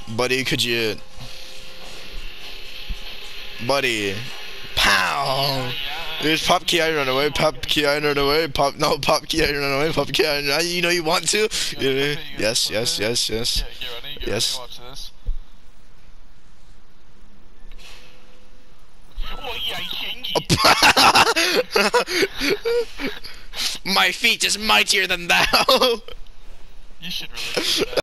Buddy, could you... Buddy. Pow! There's pop kiai, run away, pop kiai, run away, pop, no, pop kiai, run away, pop kiai, you know you want to? Yeah. Yes, yes, yes, yes. Yes. My feet is mightier than thou! You should really do that.